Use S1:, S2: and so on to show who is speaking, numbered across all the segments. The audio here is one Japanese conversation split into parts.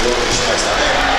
S1: 動きしましたね。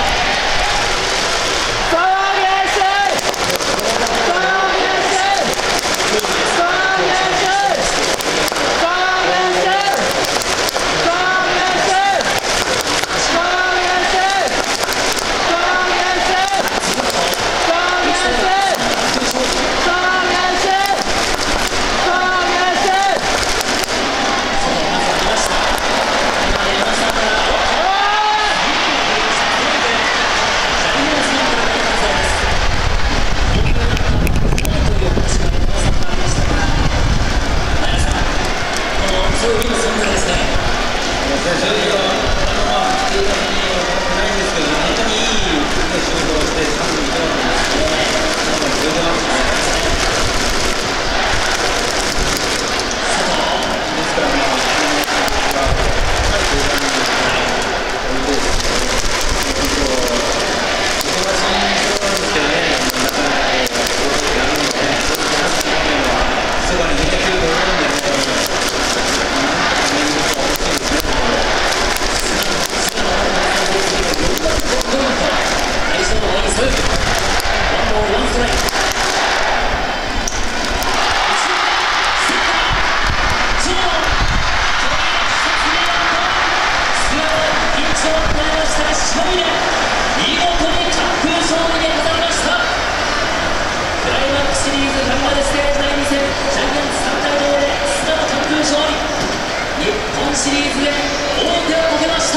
S1: シリーズで王手をかけました。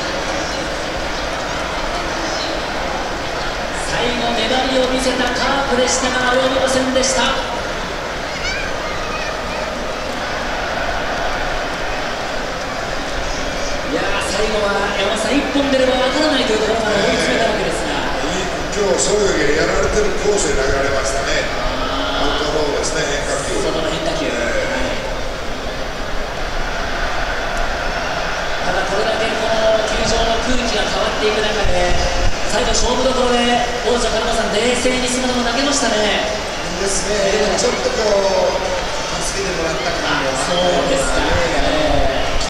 S1: 最後粘りを見せたカープでしたが及びませんでした。いやー、最後は山本さん1本出れば分からないというところまで追い詰めたわけですが、
S2: 今日そういうやられてるコースで投げられましたね。アウトローですね、変化球、
S1: 外の変化球、ただこれだけこの球場の空気が変わっていく中で最後勝負どころで王者金間さん冷静に菅野も投げましたね。
S2: いいですね、ちょっとこう助けてもらった感じが、
S1: そうですかね。